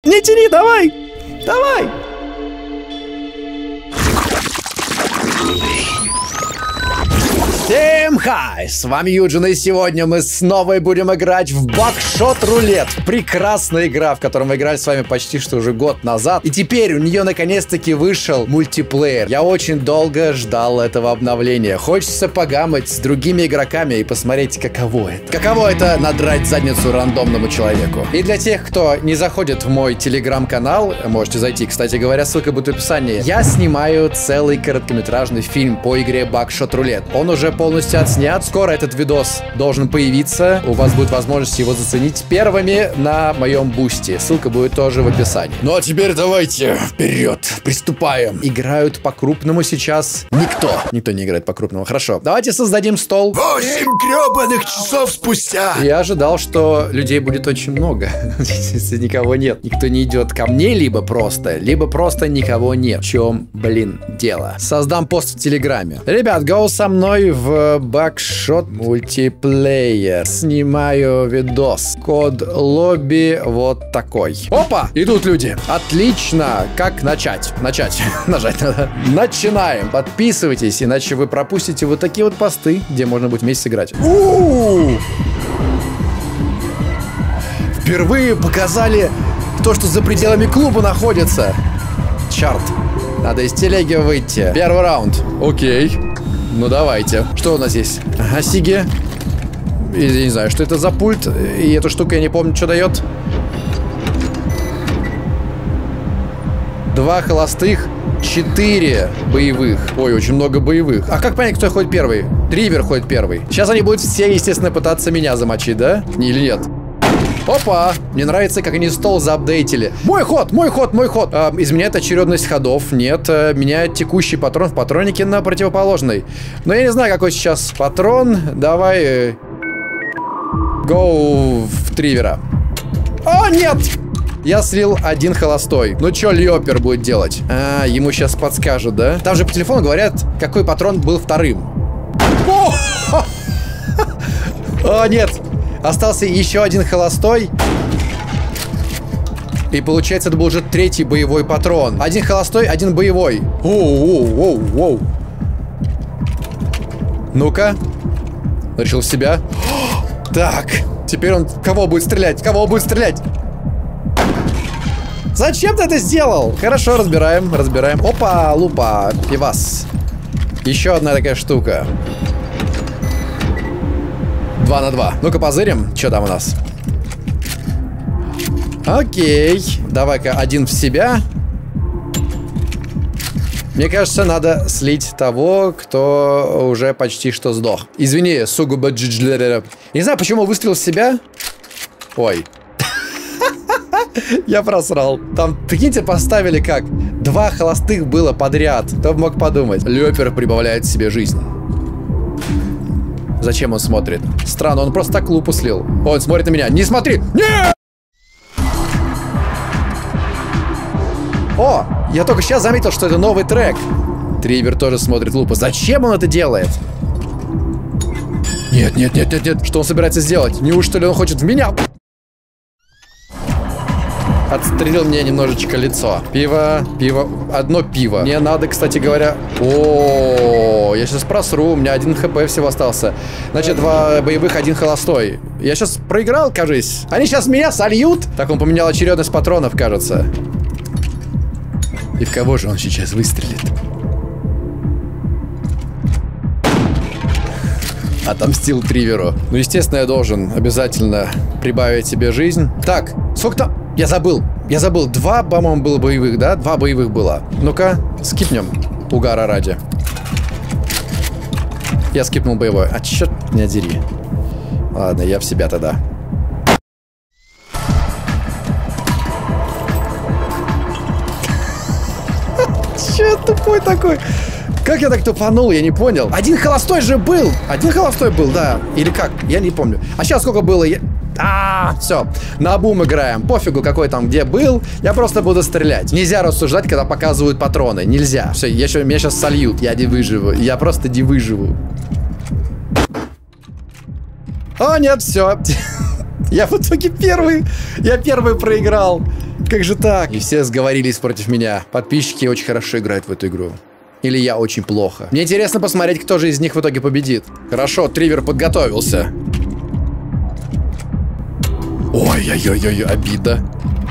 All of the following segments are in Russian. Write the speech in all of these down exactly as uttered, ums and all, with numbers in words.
Не тяни, давай! Давай! Всем хай! С вами Юджин, и сегодня мы снова будем играть в Бакшот Рулет. Прекрасная игра, в которой мы играли с вами почти что уже год назад. И теперь у нее наконец-таки вышел мультиплеер. Я очень долго ждал этого обновления. Хочется погамать с другими игроками и посмотреть, каково это. Каково это надрать задницу рандомному человеку. И для тех, кто не заходит в мой телеграм-канал, можете зайти, кстати говоря, ссылка будет в описании. Я снимаю целый короткометражный фильм по игре Бакшот Рулет. Он уже полностью отснят. Скоро этот видос должен появиться. У вас будет возможность его заценить первыми на моем бусте. Ссылка будет тоже в описании. Ну а теперь давайте вперед. Приступаем. Играют по-крупному сейчас никто. Никто не играет по-крупному. Хорошо. Давайте создадим стол. Восемь гребаных часов спустя. Я ожидал, что людей будет очень много. Если никого нет. Никто не идет ко мне, либо просто, либо просто никого нет. В чем, блин, дело? Создам пост в Телеграме. Ребят, go со мной в В Бакшот мультиплеер. Снимаю видос. Код лобби вот такой. Опа! Идут люди. Отлично. Как начать? Начать. Нажать надо. Начинаем. Подписывайтесь, иначе вы пропустите вот такие вот посты, где можно будет вместе сыграть. У-у-у! Впервые показали то, что за пределами клуба находится. Чарт. Надо из телеги выйти. Первый раунд. Окей. Ну давайте. Что у нас здесь? Асиги. Я не знаю, что это за пульт. И эту штуку я не помню, что дает. Два холостых, четыре боевых. Ой, очень много боевых. А как понять, кто ходит первый? Тривер ходит первый. Сейчас они будут все, естественно, пытаться меня замочить, да? Или нет? Опа! Мне нравится, как они стол заапдейтили. Мой ход, мой ход, мой ход. А, изменяет очередность ходов. Нет, а, меняет текущий патрон в патроннике на противоположный. Но я не знаю, какой сейчас патрон. Давай... Гоу в Тривера. О, нет! Я слил один холостой. Ну что Лёпер будет делать? А, ему сейчас подскажут, да? Там же по телефону говорят, какой патрон был вторым. О, О нет! Остался еще один холостой. И получается, это был уже третий боевой патрон. Один холостой, один боевой. Оу-оу-оу-оу. Ну-ка. Решил в себя. Так. Теперь он кого будет стрелять? Кого будет стрелять? Зачем ты это сделал? Хорошо, разбираем, разбираем. Опа, лупа, пивас. Еще одна такая штука. Два на два. Ну-ка позырим, что там у нас. Окей. Давай-ка один в себя. Мне кажется, надо слить того, кто уже почти что сдох. Извини, сугубо джиджлерера. Не знаю, почему выстрелил в себя. Ой. Я просрал. Там, прикиньте, поставили как? Два холостых было подряд. Кто бы мог подумать? Лёпер прибавляет себе жизнь. Зачем он смотрит? Странно, он просто так лупу слил. Он смотрит на меня. Не смотри! Нет! О! Я только сейчас заметил, что это новый трек. Тривер тоже смотрит лупу. Зачем он это делает? Нет, нет, нет, нет, нет. Что он собирается сделать? Неужто ли он хочет в меня? Отстрелил мне немножечко лицо. Пиво, пиво, одно пиво. Мне надо, кстати говоря... О, я сейчас просру, у меня один хп всего остался. Значит, два боевых, один холостой. Я сейчас проиграл, кажись. Они сейчас меня сольют. Так, он поменял очередность патронов, кажется. И в кого же он сейчас выстрелит? Отомстил Триверу. Ну, естественно, я должен обязательно прибавить себе жизнь. Так, сколько там... Я забыл, я забыл. Два, по-моему, было боевых, да? Два боевых было. Ну-ка, скипнем. Угара ради. Я скипнул боевой. А черт меня дери. Ладно, я в себя тогда. Че тупой такой? Как я так тупанул, я не понял. Один холостой же был. Один холостой был, да. Или как? Я не помню. А сейчас сколько было? Я... А, все, наобум играем. Пофигу, какой там где был. Я просто буду стрелять. Нельзя рассуждать, когда показывают патроны. Нельзя. Все, я еще, меня сейчас сольют. Я не выживу. Я просто не выживу. О, нет, все. Я в итоге первый. Я первый проиграл. Как же так? И все сговорились против меня. Подписчики очень хорошо играют в эту игру. Или я очень плохо. Мне интересно посмотреть, кто же из них в итоге победит. Хорошо, Тривер подготовился. Ой-ой-ой-ой, обида.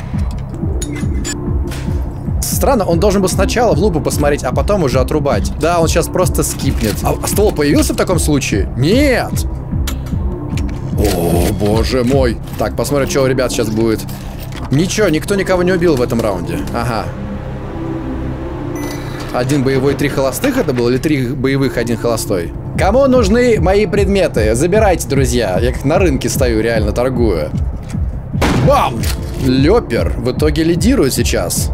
Странно, он должен был сначала в лупу посмотреть, а потом уже отрубать. Да, он сейчас просто скипнет. А, а ствол появился в таком случае? Нет! О, боже мой. Так, посмотрим, что у ребят сейчас будет. Ничего, никто никого не убил в этом раунде. Ага. Один боевой, три холостых это было? Или три боевых, один холостой? Кому нужны мои предметы? Забирайте, друзья. Я как на рынке стою, реально торгую. Бам! Лёпер в итоге лидирует сейчас.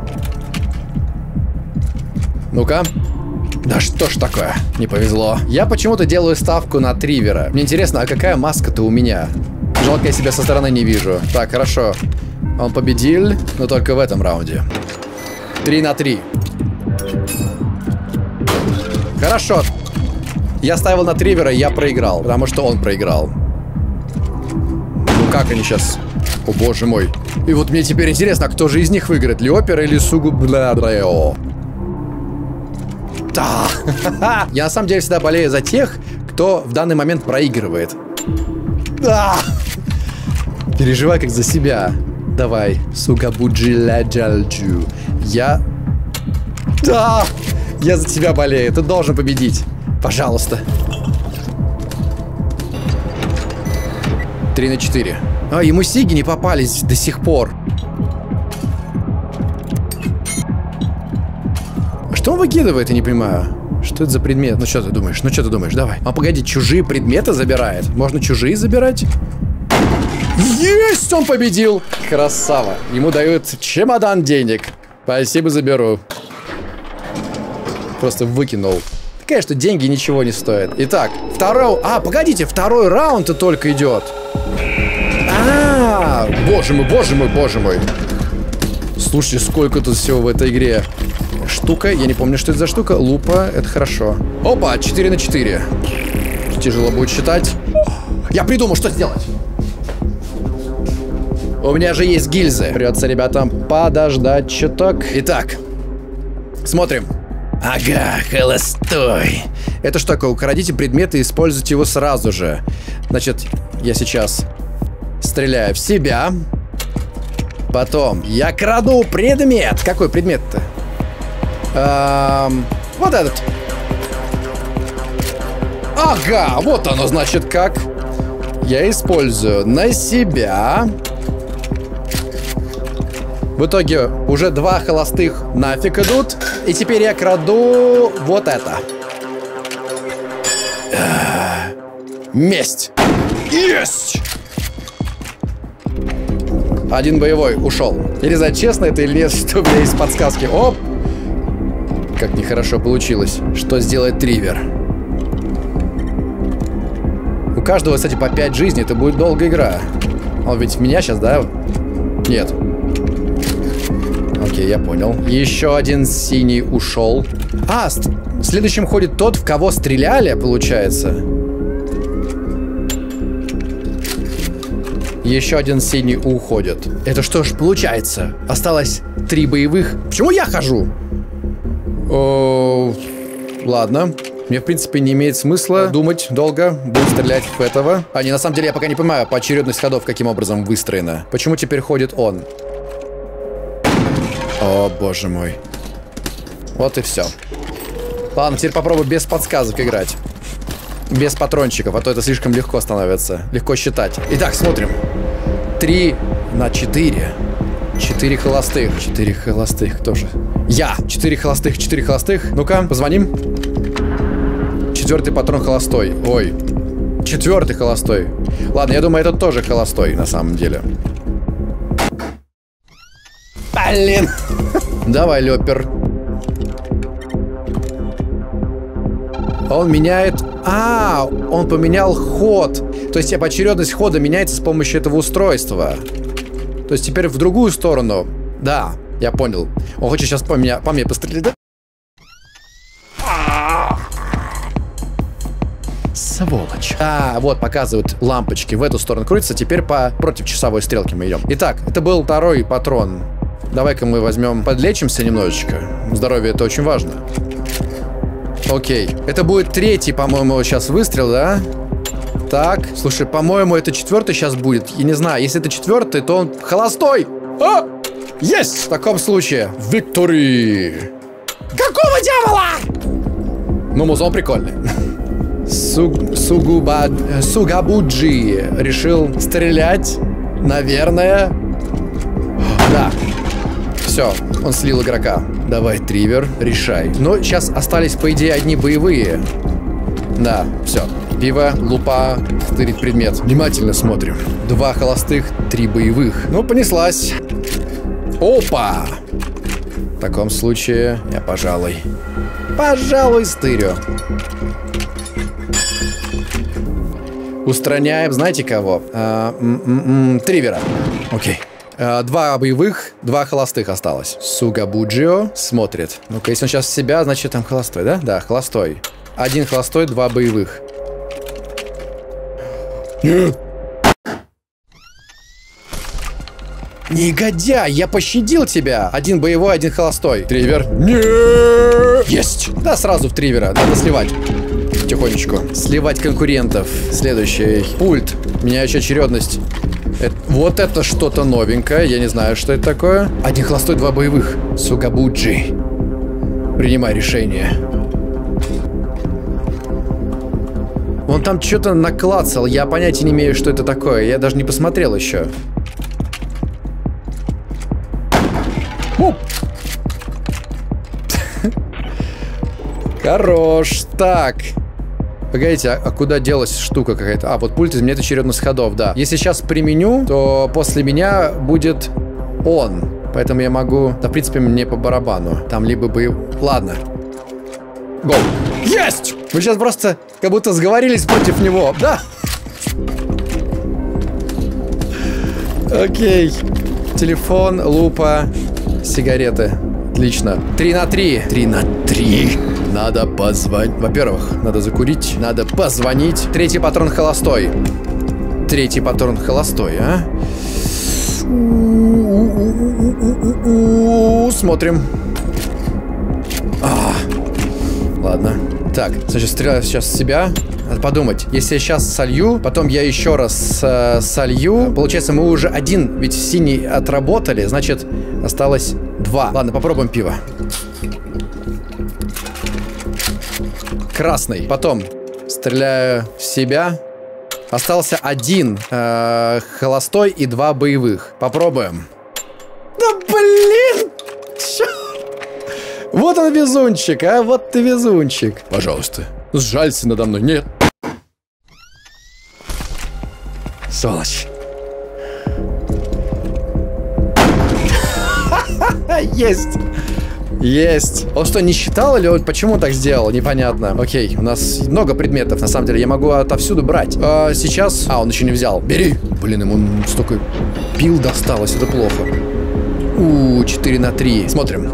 Ну-ка. Да что ж такое? Не повезло. Я почему-то делаю ставку на Тривера. Мне интересно, а какая маска-то у меня? Жалко, я себя со стороны не вижу. Так, хорошо. Он победил, но только в этом раунде. Три на три. Хорошо. Я ставил на Тривера, и я проиграл. Потому что он проиграл. Ну как они сейчас? О боже мой. И вот мне теперь интересно, а кто же из них выиграет? Лёпер или Сугубладрео? Да. Я на самом деле всегда болею за тех, кто в данный момент проигрывает. Да. Переживай как за себя. Давай. Сугабуджиладжалджу. Я... Да. Я за тебя болею. Ты должен победить. Пожалуйста. Три на четыре. А, ему сиги не попались до сих пор. Что он выкидывает, я не понимаю. Что это за предмет? Ну что ты думаешь? Ну что ты думаешь? Давай. А погоди, чужие предметы забирает? Можно чужие забирать? Есть! Он победил! Красава. Ему дают чемодан денег. Спасибо, заберу. Просто выкинул. Конечно, деньги ничего не стоят. Итак, второй... А, погодите, второй раунд-то только идет. А, боже мой, боже мой, боже мой. Слушайте, сколько тут всего в этой игре. Штука, я не помню, что это за штука. Лупа, это хорошо. Опа, четыре на четыре. Тяжело будет считать. Я придумал, что сделать. У меня же есть гильзы. Придется ребятам подождать чуток. Итак, смотрим. Ага, холостой. Это что такое? Украдите предметы и используйте его сразу же. Значит, я сейчас стреляю в себя. Потом я краду предмет. Какой предмет-то? Эм, вот этот. Ага, вот оно, значит, как. Я использую на себя. В итоге уже два холостых нафиг идут. И теперь я краду вот это. Месть. Есть! Один боевой ушел. Я не знаю, честно это или нет, что у меня есть подсказки. Оп! Как нехорошо получилось. Что сделает Тривер? У каждого, кстати, по пять жизней. Это будет долгая игра. Он ведь в меня сейчас, да? Нет. Окей, я понял. Еще один синий ушел. А, следующим ходит тот, в кого стреляли, получается. Еще один синий уходит. Это что ж получается? Осталось три боевых. Почему я хожу? О, ладно. Мне, в принципе, не имеет смысла думать долго. Буду стрелять в этого. А, не, на самом деле, я пока не понимаю, поочередность ходов каким образом выстроена. Почему теперь ходит он? О, боже мой. Вот и все. Ладно, теперь попробую без подсказок играть. Без патрончиков, а то это слишком легко становится. Легко считать. Итак, смотрим. Три на четыре. Четыре холостых. Четыре холостых. Кто же? Я. Четыре холостых, четыре холостых. Ну-ка, позвоним. Четвертый патрон холостой. Ой. Четвертый холостой. Ладно, я думаю, этот тоже холостой, на самом деле. Блин. Давай, Лёпер. Он меняет... А, он поменял ход. То есть очередность хода меняется с помощью этого устройства. То есть теперь в другую сторону. Да, я понял. Он хочет сейчас по мне, по мне пострелять, да? Сволочь. А, вот, показывают лампочки. В эту сторону крутится. Теперь по против часовой стрелки мы идем. Итак, это был второй патрон. Давай-ка мы возьмем, подлечимся немножечко. Здоровье это очень важно. Окей. Это будет третий, по-моему, сейчас выстрел, да? Так, слушай, по-моему, это четвертый сейчас будет. Я не знаю, если это четвертый, то он холостой. А! Есть! В таком случае, victory! Какого дьявола? Ну, музон прикольный. Суг, сугуба, Сугабуджи решил стрелять, наверное. Да. Все, он слил игрока. Давай, Тривер, решай. Но сейчас остались, по идее, одни боевые. Да, все. Пиво, лупа, стырить предмет. Внимательно смотрим. Два холостых, три боевых. Ну, понеслась. Опа! В таком случае я, пожалуй, пожалуй, стырю. Устраняем, знаете кого? А, м -м -м, Тривера. Окей. А, два боевых, два холостых осталось. Сугабуджио смотрит. Ну-ка, если он сейчас в себя, значит там холостой, да? Да, холостой. Один холостой, два боевых. Нет. Негодяй, я пощадил тебя. Один боевой, один холостой. Тривер. Нет. Есть. Да, сразу в Тривера. Надо сливать. Тихонечку. Сливать конкурентов. Следующий. Пульт. Меняющая очередность. Это, вот это что-то новенькое. Я не знаю, что это такое. Один холостой, два боевых. Сугабуджи. Принимай решение. Он там что-то наклацал. Я понятия не имею, что это такое. Я даже не посмотрел еще. Оп. Хорош. Так. Погодите, а, а куда делась штука какая-то? А, вот пульт изменяет очередность ходов, да. Если сейчас применю, то после меня будет он. Поэтому я могу... Да, в принципе, мне по барабану. Там либо бы... Ладно. Гол. Есть! Вы сейчас просто как будто сговорились против него. Да. Окей. Телефон, лупа, сигареты. Отлично. Три на три. Три на три. Надо позвонить. Во-первых, надо закурить. Надо позвонить. Третий патрон холостой. Третий патрон холостой, а? Смотрим. А, ладно. Так, значит, стреляю сейчас в себя. Надо подумать. Если я сейчас солью, потом я еще раз э, солью. Получается, мы уже один, ведь синий отработали. Значит, осталось два. Ладно, попробуем пиво. Красный. Потом стреляю в себя. Остался один э, холостой и два боевых. Попробуем. Да блин! Чё? Вот он везунчик, а? Вот ты везунчик. Пожалуйста, сжалься надо мной. Нет. Сволочь. Есть. Есть. Он что, не считал или он почему так сделал? Непонятно. Окей, у нас много предметов, на самом деле. Я могу отовсюду брать. А, сейчас... А, он еще не взял. Бери. Блин, ему столько пил досталось. Это плохо. У, четыре на три. Смотрим.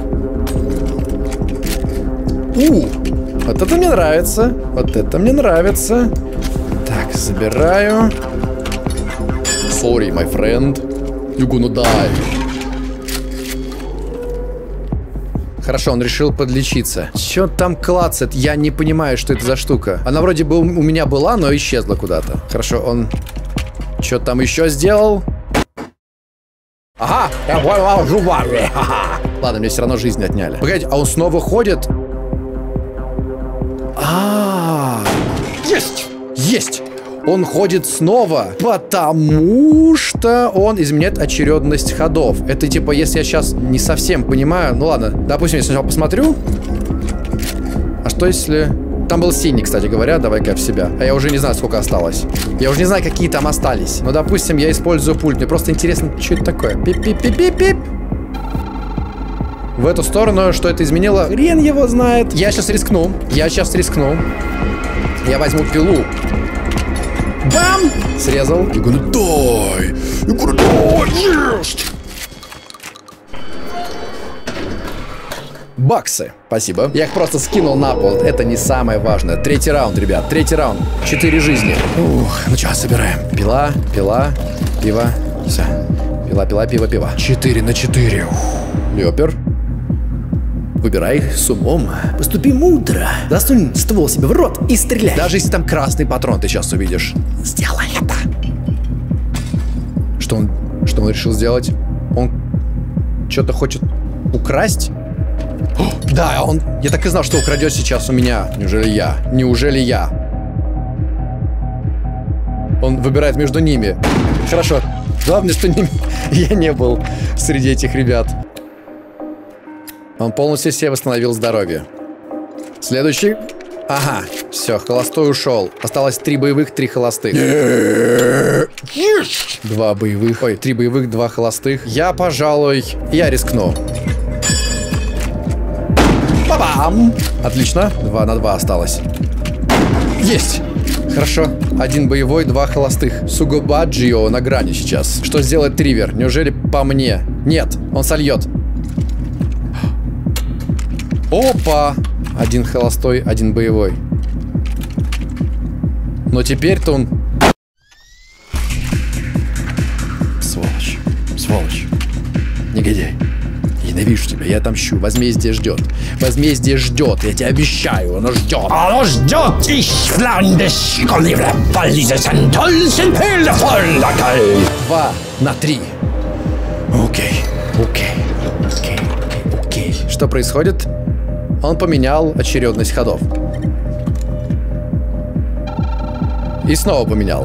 У, вот это мне нравится. Вот это мне нравится. Так, забираю. Sorry, my friend. You gonna die. Хорошо, он решил подлечиться. Чё там клацает? Я не понимаю, что это за штука. Она вроде бы у меня была, но исчезла куда-то. Хорошо, он... Что там еще сделал? Ага! Я понял, жували. Ладно, мне все равно жизнь отняли. Погодите, а он снова ходит? А, есть! Есть! Он ходит снова, потому что он изменяет очередность ходов. Это типа, если я сейчас не совсем понимаю... Ну ладно, допустим, я сначала посмотрю. А что если... Там был синий, кстати говоря, давай-ка в себя. А я уже не знаю, сколько осталось. Я уже не знаю, какие там остались. Но, допустим, я использую пульт. Мне просто интересно, что это такое. Пип-пип-пип-пип-пип. В эту сторону, что это изменило, хрен его знает. Я сейчас рискну. Я сейчас рискну. Я возьму пилу. Бам! Срезал. You're gonna die. You're gonna die. Есть! Баксы. Спасибо. Я их просто скинул на пол. Это не самое важное. Третий раунд, ребят. Третий раунд. Четыре жизни. Ух, ну что, собираем. Пила, пила, пиво. Все. Пила, пила, пиво, пиво. четыре на четыре. Лёпер. Выбирай с умом. Поступи мудро. Засунь ствол себе в рот и стреляй. Даже если там красный патрон, ты сейчас увидишь. Сделай это. Что он, что он решил сделать? Он что-то хочет украсть? О, да, он... Я так и знал, что украдет сейчас у меня. Неужели я? Неужели я? Он выбирает между ними. Хорошо. Главное, что не... я не был среди этих ребят. Он полностью себе восстановил здоровье. Следующий. Ага, все, холостой ушел. Осталось три боевых, три холостых. Два боевых. Ой, три боевых, два холостых. Я, пожалуй, я рискну. Ба-бам! Отлично. Два на два осталось. Есть. Хорошо. Один боевой, два холостых. Сугубаджио на грани сейчас. Что сделает Тривер? Неужели по мне? Нет, он сольет. Опа! Один холостой, один боевой. Но теперь-то он... Сволочь. Сволочь. Негодяй. Ненавижу тебя, я отомщу. Возмездие ждет. Возмездие ждет, я тебе обещаю, оно ждет. Оно ждет. Два на три. Окей. Окей. Окей. Окей. Что происходит? Он поменял очередность ходов. И снова поменял.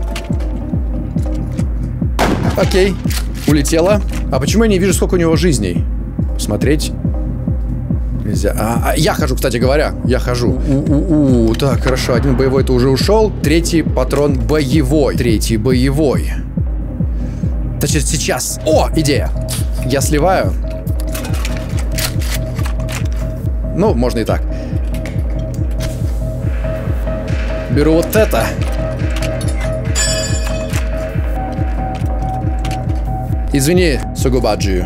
Окей. Улетела. А почему я не вижу, сколько у него жизней? Смотреть нельзя. А, а, я хожу, кстати говоря. Я хожу. У-у-у. Так, хорошо. Один боевой-то уже ушел. Третий патрон боевой. Третий боевой. Значит, сейчас. О, идея. Я сливаю. Ну, можно и так. Беру вот это. Извини, Сугубаджи.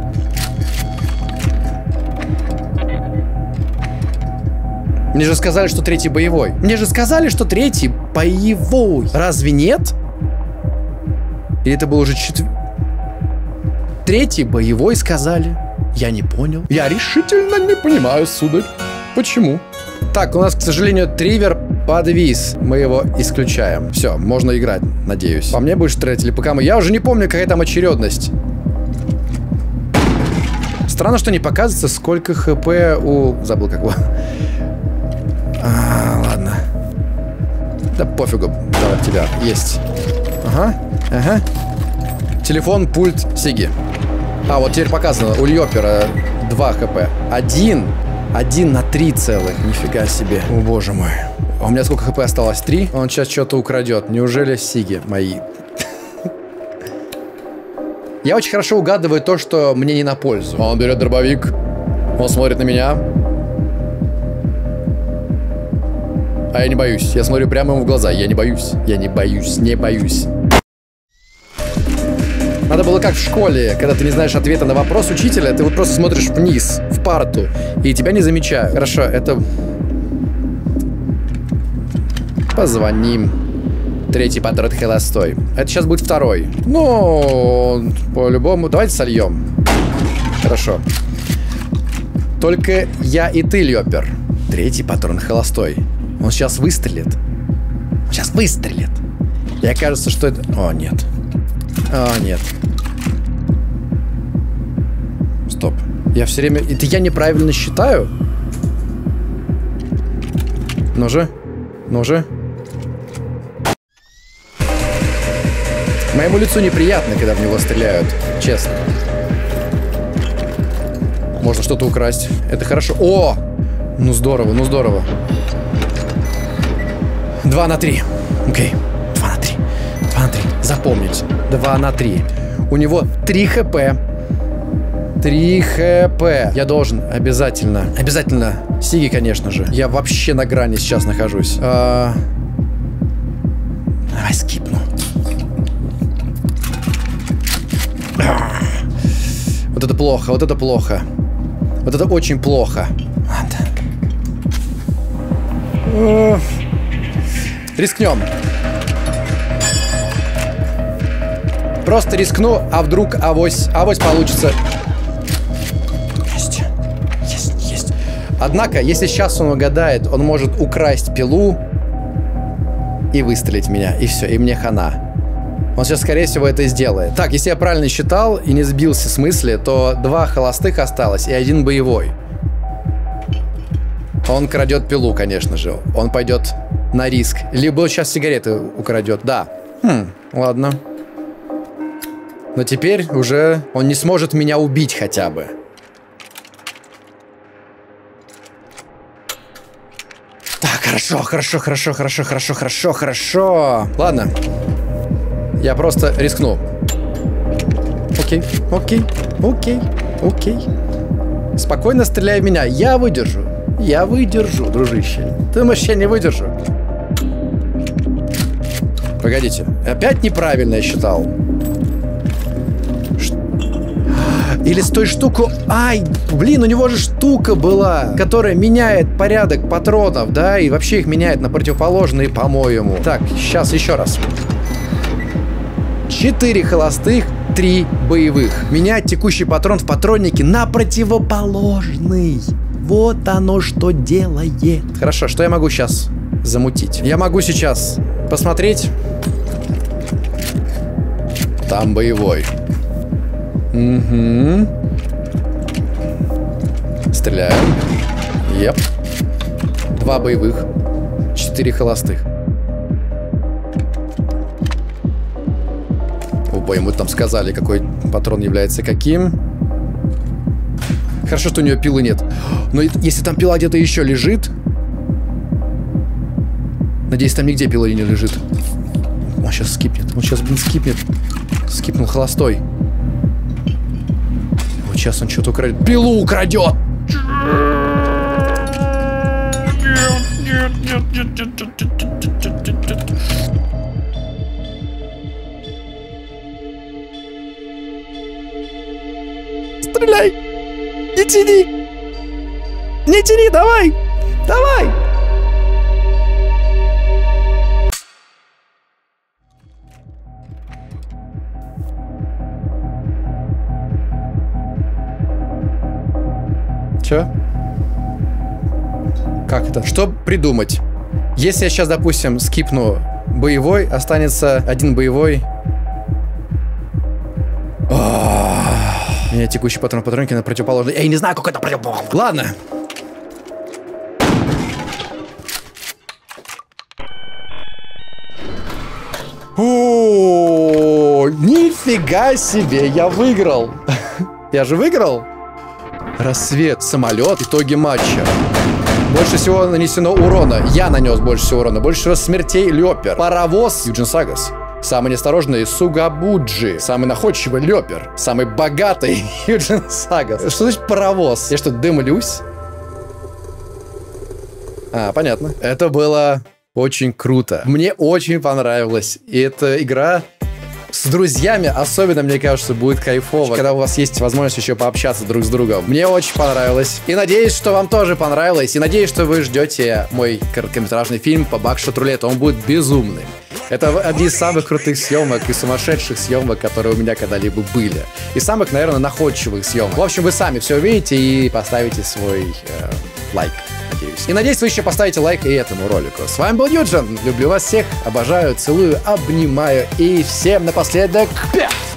Мне же сказали, что третий боевой. Мне же сказали, что третий боевой. Разве нет? Или это был уже четвертый? Третий боевой сказали. Я не понял. Я решительно не понимаю, сударь. Почему? Так, у нас, к сожалению, Тривер подвис. Мы его исключаем. Все, можно играть, надеюсь. По мне будешь стрелять или по кому? Я уже не помню, какая там очередность. Странно, что не показывается, сколько хп у... Забыл, как его. А, ладно. Да пофигу. Давай тебя. Есть. Ага. Ага. Телефон, пульт, Сиги. А, вот теперь показано. У Льопера два хп. Один. Один на три целых. Нифига себе. О, боже мой. А у меня сколько хп осталось? Три? Он сейчас что-то украдет. Неужели Сиги мои? Я очень хорошо угадываю то, что мне не на пользу. Он берет дробовик. Он смотрит на меня. А я не боюсь. Я смотрю прямо ему в глаза. Я не боюсь. Я не боюсь. Не боюсь. Надо было как в школе, когда ты не знаешь ответа на вопрос учителя, ты вот просто смотришь вниз, в парту, и тебя не замечают. Хорошо, это... Позвоним. Третий патрон холостой. Это сейчас будет второй. Ну, по-любому. Давайте сольем. Хорошо. Только я и ты, Лёпер. Третий патрон холостой. Он сейчас выстрелит. Он сейчас выстрелит. И окажется, что это... О, нет. О, нет. Стоп. Я все время... Это я неправильно считаю? Ну же. Ну же. Моему лицу неприятно, когда в него стреляют. Честно. Можно что-то украсть. Это хорошо. О! Ну здорово, ну здорово. Два на три. Окей. Два на три. Два на три. Запомнить. Два на три. У него три хп. Три хп. Я должен обязательно. Обязательно. Сиги, конечно же. Я вообще на грани сейчас нахожусь. А... Давай скипну. Вот это плохо, вот это плохо. Вот это очень плохо. Ладно. Рискнем. Просто рискну, а вдруг авось, авось получится. Есть, есть, есть. Однако, если сейчас он угадает, он может украсть пилу и выстрелить в меня. И все, и мне хана. Он сейчас, скорее всего, это сделает. Так, если я правильно считал и не сбился с мысли, то два холостых осталось и один боевой. Он крадет пилу, конечно же. Он пойдет на риск. Либо сейчас сигареты украдет. Да. Хм, ладно. Но теперь уже он не сможет меня убить хотя бы. Так, хорошо, хорошо, хорошо, хорошо, хорошо, хорошо, хорошо. Ладно. Я просто рискну. Окей, окей, окей, окей. Спокойно стреляй в меня. Я выдержу. Я выдержу, дружище. Ты думаешь, я не выдержу? Погодите. Опять неправильно я считал. Ш... Или с той штуку... Ай, блин, у него же штука была, которая меняет порядок патронов, да? И вообще их меняет на противоположные, по-моему. Так, сейчас еще раз. Четыре холостых, три боевых. Менять текущий патрон в патроннике на противоположный. Вот оно что делает. Хорошо, что я могу сейчас замутить? Я могу сейчас посмотреть. Там боевой. Угу. Стреляем. Еп. Два боевых. Четыре холостых. Оба ему там сказали, какой патрон является каким. Хорошо, что у нее пилы нет. Но если там пила где-то еще лежит... Надеюсь, там нигде пила не лежит. Он сейчас скипнет. Он сейчас, блин, скипнет. Скипнул холостой. Вот сейчас он что-то украдет. Пилу украдет! Нет, нет, нет, нет, нет, нет, нет, нет, нет. Стреляй! Не тяни! Не тяни, давай! Давай! Чё? Как это? Что придумать? Если я сейчас, допустим, скипну боевой, останется один боевой. У меня текущий патрон патронки на противоположный. Я не знаю, как это противоположный. Ладно. О, нифига себе, я выиграл. Я же выиграл. Рассвет, самолет, итоги матча. Больше всего нанесено урона. Я нанес больше всего урона. Больше всего смертей Лёпер. Паровоз Юджин Сагас. Самый неосторожный Сугабуджи. Самый находчивый Лёпер. Самый богатый Юджин Сагас. Что значит паровоз? Я что, дымлюсь? А, понятно. Это было очень круто. Мне очень понравилось. И эта игра с друзьями особенно, мне кажется, будет кайфово, когда у вас есть возможность еще пообщаться друг с другом. Мне очень понравилось. И надеюсь, что вам тоже понравилось. И надеюсь, что вы ждете мой короткометражный фильм по Buckshot Roulette. Он будет безумным. Это один из самых крутых съемок и сумасшедших съемок, которые у меня когда-либо были. И самых, наверное, находчивых съемок. В общем, вы сами все увидите и поставите свой э, лайк, надеюсь. И надеюсь, вы еще поставите лайк и этому ролику. С вами был Юджин. Люблю вас всех, обожаю, целую, обнимаю. И всем напоследок... Пять!